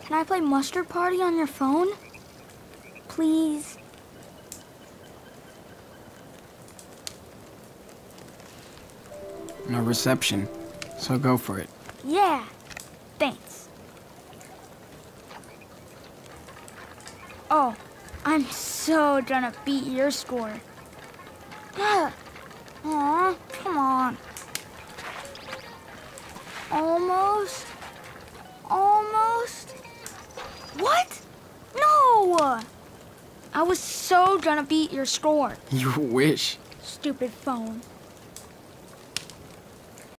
Can I play Mustard Party on your phone? Please? No reception, so go for it. Yeah, thanks. Oh, I'm so gonna beat your score. Aw, come on. Almost? Almost? What? No! I was so gonna beat your score. You wish. Stupid phone.